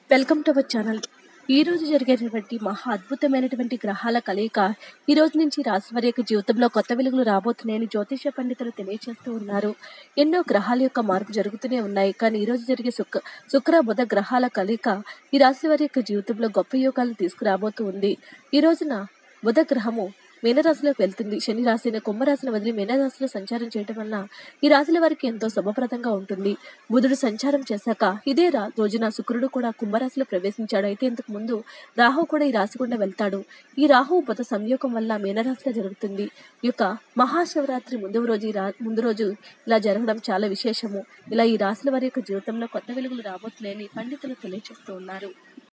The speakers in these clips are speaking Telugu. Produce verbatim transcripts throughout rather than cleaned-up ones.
Welcome to our channel. ఈ రోజు జరిగేటటువంటి మహా అద్భుతమైనటువంటి గ్రహాల కలయిక ఈ రోజు నుంచి రాశి వారి యొక్క జీవితంలో కొత్త వెలుగులు రాబోతున్నాయని జ్యోతిష పండితులు తెలియజేస్తూ ఉన్నారు. ఎన్నో గ్రహాల యొక్క మార్పు జరుగుతూనే ఉన్నాయి. కానీ ఈ రోజు జరిగే శుక్ర శుక్ర బుధ గ్రహాల కలయిక ఈ రాశి వారి యొక్క జీవితంలో గొప్ప యోగాలను తీసుకురాబోతూ ఉంది. ఈ రోజున బుధ గ్రహము మీనరాశిలోకి వెళ్తుంది. శని రాశిని కుంభరాశిని వదిలి మీనరాశిలో సంచారం చేయడం వల్ల ఈ రాశుల వారికి ఎంతో శుభప్రదంగా ఉంటుంది. బుధుడు సంచారం చేశాక ఇదే రా రోజున శుక్రుడు కూడా కుంభరాశిలో ప్రవేశించాడు. అయితే ఇంతకు ముందు రాహు కూడా ఈ రాశి గుండా వెళ్తాడు. ఈ రాహు బుధ సంయోగం వల్ల మీనరాశిలో జరుగుతుంది. ఈ యొక్క మహాశివరాత్రి ముందు రోజు ఈ రా ముందు రోజు ఇలా జరగడం చాలా విశేషము. ఇలా ఈ రాశుల వారి యొక్క జీవితంలో కొత్త వెలుగులు రాబోతున్నాయని పండితులు తెలియజేస్తూ ఉన్నారు.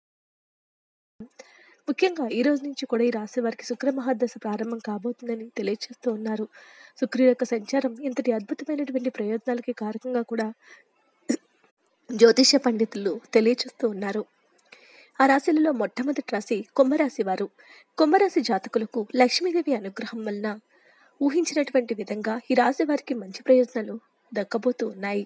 ముఖ్యంగా ఈ రోజు నుంచి కూడా ఈ రాశి వారికి శుక్ర మహాదశ ప్రారంభం కాబోతుందని తెలియజేస్తూ ఉన్నారు. శుక్రుడి యొక్క సంచారం ఇంతటి అద్భుతమైనటువంటి ప్రయోజనాలకి కారకంగా కూడా జ్యోతిష పండితులు తెలియజేస్తూ ఉన్నారు. ఆ రాశులలో మొట్టమొదటి రాశి కుంభరాశి వారు. కుంభరాశి జాతకులకు లక్ష్మీదేవి అనుగ్రహం వలన ఊహించినటువంటి విధంగా ఈ రాశి వారికి మంచి ప్రయోజనాలు దక్కబోతూ ఉన్నాయి.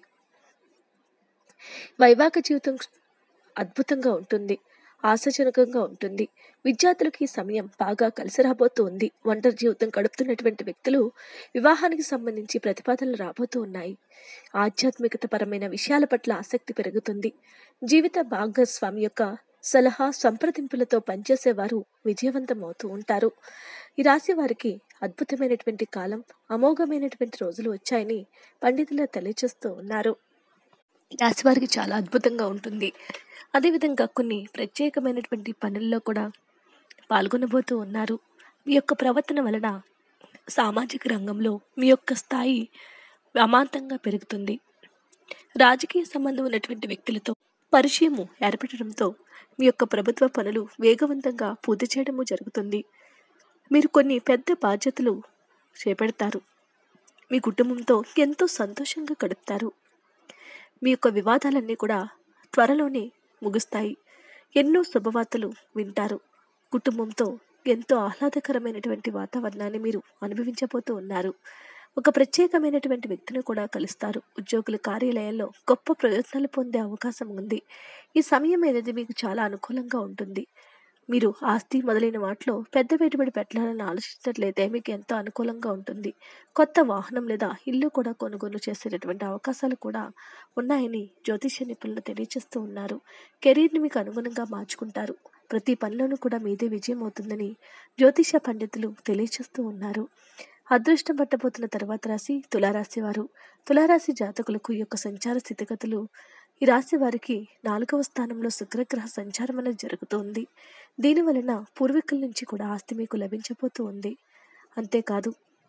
వైవాహిక జీవితం అద్భుతంగా ఉంటుంది, ఆశాజనకంగా ఉంటుంది. విద్యార్థులకు ఈ సమయం బాగా కలిసి రాబోతూ ఉంది. ఒంటరి జీవితం గడుపుతున్నటువంటి వ్యక్తులు వివాహానికి సంబంధించి ప్రతిపాదనలు రాబోతూ ఉన్నాయి. ఆధ్యాత్మికత పరమైన విషయాల పట్ల ఆసక్తి పెరుగుతుంది. జీవిత భాగస్వామి యొక్క సలహా సంప్రదింపులతో పనిచేసేవారు విజయవంతం అవుతూ ఉంటారు. ఈ రాశి వారికి అద్భుతమైనటువంటి కాలం, అమోఘమైనటువంటి రోజులు వచ్చాయని పండితులు తెలియజేస్తూ ఉన్నారు. రాశి వారికి చాలా అద్భుతంగా ఉంటుంది. అదేవిధంగా కొన్ని ప్రత్యేకమైనటువంటి పనుల్లో కూడా పాల్గొనబోతూ ఉన్నారు. మీ యొక్క ప్రవర్తన వలన సామాజిక రంగంలో మీ యొక్క స్థాయి అమాంతంగా పెరుగుతుంది. రాజకీయ సంబంధం ఉన్నటువంటి వ్యక్తులతో పరిచయము ఏర్పడడంతో మీ యొక్క ప్రభుత్వ పనులు వేగవంతంగా పూర్తి చేయడము జరుగుతుంది. మీరు కొన్ని పెద్ద బాధ్యతలు చేపడతారు. మీ కుటుంబంతో ఎంతో సంతోషంగా గడుపుతారు. మీ యొక్క వివాదాలన్నీ కూడా త్వరలోనే ముగుస్తాయి. ఎన్నో శుభవార్తలు వింటారు. కుటుంబంతో ఎంతో ఆహ్లాదకరమైనటువంటి వాతావరణాన్ని మీరు అనుభవించబోతూ ఉన్నారు. ఒక ప్రత్యేకమైనటువంటి వ్యక్తిని కూడా కలుస్తారు. ఉద్యోగుల కార్యాలయాల్లో గొప్ప ప్రయోజనాలు పొందే అవకాశం ఉంది. ఈ సమయం అనేది మీకు చాలా అనుకూలంగా ఉంటుంది. మీరు ఆస్తి మొదలైన వాటిలో పెద్ద పెట్టుబడి పెట్టాలని ఆలోచించినట్లయితే మీకు ఎంతో అనుకూలంగా ఉంటుంది. కొత్త వాహనం లేదా ఇల్లు కూడా కొనుగోలు చేసేటటువంటి అవకాశాలు కూడా ఉన్నాయని జ్యోతిష నిపుణులు తెలియజేస్తూ ఉన్నారు. కెరీర్ని మీకు అనుగుణంగా మార్చుకుంటారు. ప్రతి పనిలోనూ కూడా మీదే విజయం అవుతుందని జ్యోతిష పండితులు తెలియజేస్తూ ఉన్నారు. అదృష్టం పట్టబోతున్న తర్వాత రాశి తులారాశి వారు. తులారాశి జాతకులకు ఈ యొక్క సంచార స్థితిగతులు ఈ రాశి వారికి నాలుగవ స్థానంలో శుక్రగ్రహ సంచారం అనేది జరుగుతోంది. దీని వలన పూర్వీకుల నుంచి కూడా ఆస్తి మీకు లభించబోతూ ఉంది. అంతేకాదు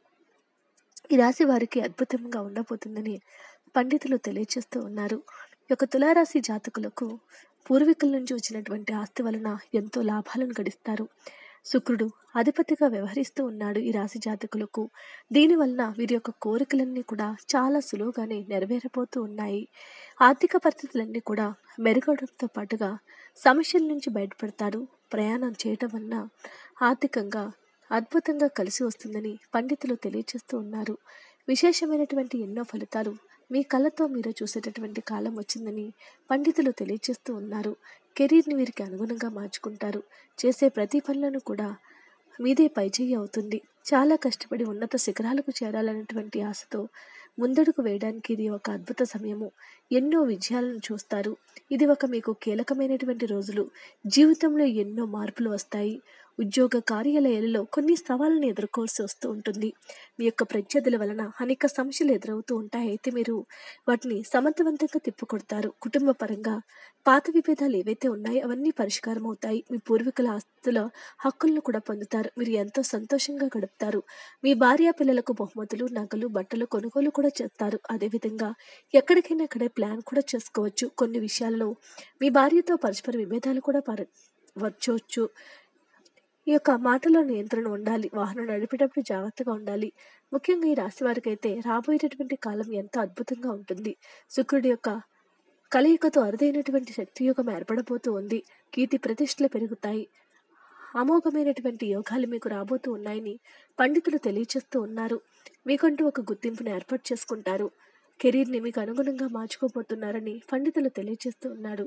ఈ రాశి వారికి అద్భుతంగా ఉండబోతుందని పండితులు తెలియజేస్తూ ఉన్నారు. ఈ యొక్క తులారాశి జాతకులకు పూర్వీకుల నుంచి వచ్చినటువంటి ఆస్తి వలన ఎంతో లాభాలను గడిస్తారు. శుక్రుడు అధిపతిగా వ్యవహరిస్తూ ఉన్నాడు ఈ రాశి జాతకులకు. దీని వలన వీరి యొక్క కోరికలన్నీ కూడా చాలా సులువుగానే నెరవేరబోతూ ఉన్నాయి. ఆర్థిక పరిస్థితులన్నీ కూడా మెరుగవడంతో పాటుగా సమస్యల నుంచి బయటపడతారు. ప్రయాణం చేయటం వలన ఆర్థికంగా అద్భుతంగా కలిసి వస్తుందని పండితులు తెలియజేస్తూ ఉన్నారు. విశేషమైనటువంటి ఎన్నో ఫలితాలు మీ కళ్ళతో మీరు చూసేటటువంటి కాలం వచ్చిందని పండితులు తెలియజేస్తూ ఉన్నారు. కెరీర్ని వీరికి అనుగుణంగా మార్చుకుంటారు. చేసే ప్రతి పనులను కూడా మీదే పైచేయి అవుతుంది. చాలా కష్టపడి ఉన్నత శిఖరాలకు చేరాలన్నటువంటి ఆశతో ముందడుగు వేయడానికి ఇది ఒక అద్భుత సమయము. ఎన్నో విజయాలను చూస్తారు. ఇది ఒక మీకు కీలకమైనటువంటి రోజులు. జీవితంలో ఎన్నో మార్పులు వస్తాయి. ఉద్యోగ కార్యాలయాలలో కొన్ని సవాళ్ళను ఎదుర్కోవాల్సి వస్తూ ఉంటుంది. మీ యొక్క ప్రత్యర్థుల వలన అనేక సమస్యలు ఎదురవుతూ ఉంటాయి. అయితే మీరు వాటిని సమర్థవంతంగా తిప్పుకొడతారు. కుటుంబ పరంగా పాత విభేదాలు ఏవైతే ఉన్నాయో అవన్నీ పరిష్కారం అవుతాయి. మీ పూర్వీకుల ఆస్తుల హక్కులను కూడా పొందుతారు. మీరు ఎంతో సంతోషంగా గడుపుతారు. మీ భార్య పిల్లలకు బహుమతులు, నగలు, బట్టలు కొనుగోలు కూడా చేస్తారు. అదేవిధంగా ఎక్కడికైనా అక్కడే ప్లాన్ కూడా చేసుకోవచ్చు. కొన్ని విషయాల్లో మీ భార్యతో పరస్పర విభేదాలు కూడా పర వచ్చవచ్చు. ఈ యొక్క మాటలో నియంత్రణ ఉండాలి. వాహనం నడిపేటప్పుడు జాగ్రత్తగా ఉండాలి. ముఖ్యంగా ఈ రాశి వారికి అయితే రాబోయేటటువంటి కాలం ఎంతో అద్భుతంగా ఉంటుంది. శుక్రుడి యొక్క కలయికతో అరుదైనటువంటి శక్తియుగం ఏర్పడబోతూ ఉంది. కీర్తి ప్రతిష్టలు పెరుగుతాయి. అమోఘమైనటువంటి యోగాలు మీకు రాబోతూ ఉన్నాయని పండితులు తెలియజేస్తూ ఉన్నారు. మీకంటూ ఒక గుర్తింపును ఏర్పాటు చేసుకుంటారు. కెరీర్ని మీకు అనుగుణంగా మార్చుకోబోతున్నారని పండితులు తెలియజేస్తూ ఉన్నారు.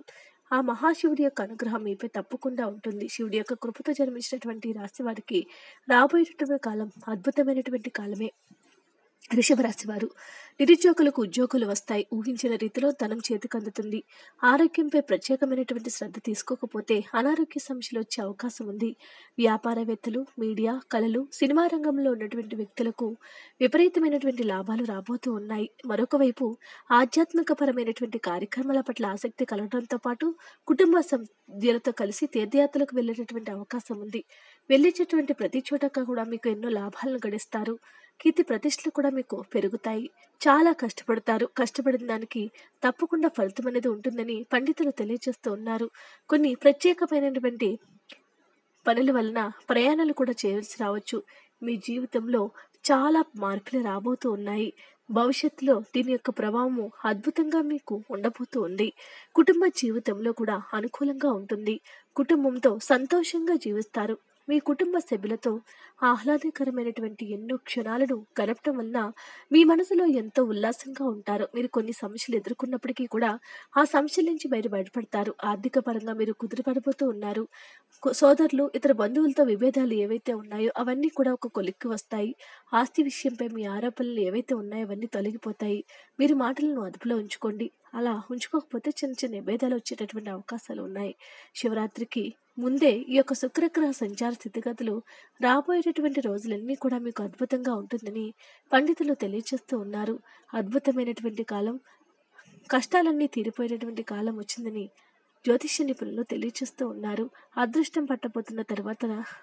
ఆ మహాశివుడి యొక్క అనుగ్రహం మీపై తప్పకుండా ఉంటుంది. శివుడి యొక్క కృపతో జన్మించినటువంటి ఈ రాశి వారికి రాబోయేటటువంటి కాలం అద్భుతమైనటువంటి కాలమే. వృషభ రాశి వారు నిరుద్యోగులకు ఉద్యోగులు వస్తాయి. ఊహించిన రీతిలో ధనం చేతికందుతుంది. ఆరోగ్యంపై ప్రత్యేకమైనటువంటి శ్రద్ధ తీసుకోకపోతే అనారోగ్య సమస్యలు వచ్చే అవకాశం ఉంది. వ్యాపారవేత్తలు, మీడియా, కళలు, సినిమా రంగంలో ఉన్నటువంటి వ్యక్తులకు విపరీతమైనటువంటి లాభాలు రాబోతూ ఉన్నాయి. మరొక వైపు ఆధ్యాత్మికపరమైనటువంటి కార్యక్రమాల పట్ల ఆసక్తి కలగడంతో పాటు కుటుంబ సభ్యులతో కలిసి తీర్థయాత్రలకు వెళ్ళేటటువంటి అవకాశం ఉంది. వెళ్ళేటటువంటి ప్రతి చోట కూడా మీకు ఎన్నో లాభాలను గడిస్తారు. కీర్తి ప్రతిష్టలు కూడా మీకు పెరుగుతాయి. చాలా కష్టపడతారు. కష్టపడిన దానికి తప్పకుండా ఫలితం అనేది ఉంటుందని పండితులు తెలియజేస్తూ ఉన్నారు. కొన్ని ప్రత్యేకమైనటువంటి పనుల వలన ప్రయాణాలు కూడా చేయవలసి రావచ్చు. మీ జీవితంలో చాలా మార్పులు రాబోతూ ఉన్నాయి. భవిష్యత్తులో దీని యొక్క ప్రభావము అద్భుతంగా మీకు ఉండబోతూ ఉంది. కుటుంబ జీవితంలో కూడా అనుకూలంగా ఉంటుంది. కుటుంబంతో సంతోషంగా జీవిస్తారు. మీ కుటుంబ సభ్యులతో ఆహ్లాదకరమైనటువంటి ఎన్నో క్షణాలను గడపటం వలన మీ మనసులో ఎంతో ఉల్లాసంగా ఉంటారు. మీరు కొన్ని సమస్యలు ఎదుర్కొన్నప్పటికీ కూడా ఆ సమస్యల నుంచి బయట బయటపడతారు. ఆర్థిక పరంగా మీరు కుదిరిపడిపోతూ ఉన్నారు. కు- సోదరులు, ఇతర బంధువులతో విభేదాలు ఏవైతే ఉన్నాయో అవన్నీ కూడా ఒక కొలిక్కి వస్తాయి. ఆస్తి విషయంపై మీ ఆరోపణలు ఏవైతే ఉన్నాయో అవన్నీ తొలగిపోతాయి. మీరు మాటలను అదుపులో ఉంచుకోండి. అలా ఉంచుకోకపోతే చిన్న చిన్న విభేదాలు వచ్చేటటువంటి అవకాశాలు ఉన్నాయి. శివరాత్రికి ముందే ఈ యొక్క శుక్రగ్రహ సంచార స్థితిగతులు రాబోయేటటువంటి రోజులన్నీ కూడా మీకు అద్భుతంగా ఉంటుందని పండితులు తెలియజేస్తూ ఉన్నారు. అద్భుతమైనటువంటి కాలం, కష్టాలన్నీ తీరిపోయేటటువంటి కాలం వచ్చిందని జ్యోతిష్య నిపుణులు తెలియజేస్తూ ఉన్నారు. అదృష్టం పట్టబోతున్న తర్వాత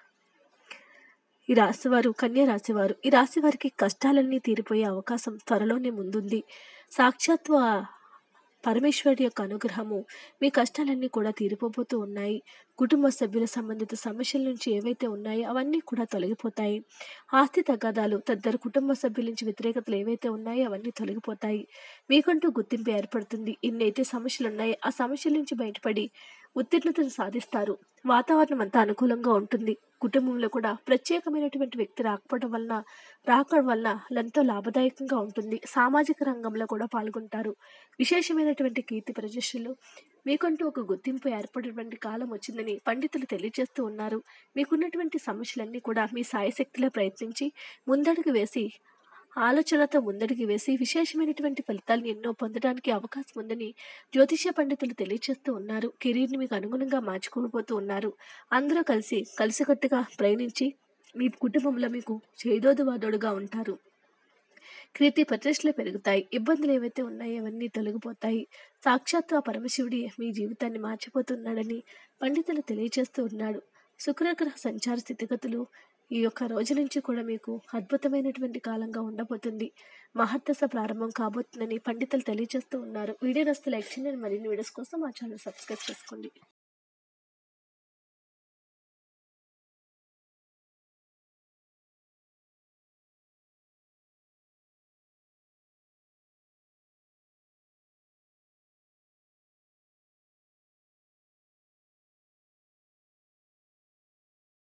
ఈ రాశివారు కన్యా రాశివారు ఈ రాశి వారికి కష్టాలన్నీ తీరిపోయే అవకాశం త్వరలోనే ముందుంది. సాక్షాత్తు ఆ పరమేశ్వరుడి యొక్క అనుగ్రహము మీ కష్టాలన్నీ కూడా తీరిపోబోతూ ఉన్నాయి. కుటుంబ సభ్యుల సంబంధిత సమస్యల నుంచి ఏవైతే ఉన్నాయో అవన్నీ కూడా తొలగిపోతాయి. ఆస్తి తగాదాలు, తదితర కుటుంబ సభ్యుల నుంచి వ్యతిరేకతలు ఏవైతే ఉన్నాయో అవన్నీ తొలగిపోతాయి. మీకంటూ గుర్తింపు ఏర్పడుతుంది. ఇన్నైతే సమస్యలు ఉన్నాయో ఆ సమస్యల నుంచి బయటపడి ఉత్తీర్ణతను సాధిస్తారు. వాతావరణం అంతా అనుకూలంగా ఉంటుంది. కుటుంబంలో కూడా ప్రత్యేకమైనటువంటి వ్యక్తి రాకపోవడం వలన రాకడం వలన ఎంతో లాభదాయకంగా ఉంటుంది. సామాజిక రంగంలో కూడా పాల్గొంటారు. విశేషమైనటువంటి కీర్తి ప్రతిష్టలు, మీకంటూ ఒక గుర్తింపు ఏర్పడేటువంటి కాలం వచ్చిందని పండితులు తెలియజేస్తూ ఉన్నారు. మీకున్నటువంటి సమస్యలన్నీ కూడా మీ సాయశక్తిలో ప్రయత్నించి ముందడుగు వేసి ఆలోచనతో ముందడుగు వేసి విశేషమైనటువంటి ఫలితాలను ఎన్నో పొందడానికి అవకాశం ఉందని జ్యోతిష్య పండితులు తెలియజేస్తూ ఉన్నారు. కెరీర్ని మీకు అనుగుణంగా మార్చుకోబోతూ ఉన్నారు. అందరూ కలిసి కలిసికట్టుగా ప్రయాణించి మీ కుటుంబంలో మీకు చేదోడువాదోడుగా ఉంటారు. కీర్తి ప్రతిష్టలు పెరుగుతాయి. ఇబ్బందులు ఏవైతే ఉన్నాయో అవన్నీ తొలగిపోతాయి. సాక్షాత్తు ఆ పరమశివుడి మీ జీవితాన్ని మార్చిపోతున్నాడని పండితులు తెలియజేస్తూ ఉన్నాడు. శుక్రగ్రహ సంచార స్థితిగతులు ఈ యొక్క రోజు నుంచి కూడా మీకు అద్భుతమైనటువంటి కాలంగా ఉండబోతుంది. మహర్దశ ప్రారంభం కాబోతుందని పండితులు తెలియజేస్తూ ఉన్నారు. వీడియో నచ్చితే లైక్ చేయండి. మరిన్ని వీడియోస్ కోసం మా ఛానల్ సబ్స్క్రైబ్ చేసుకోండి.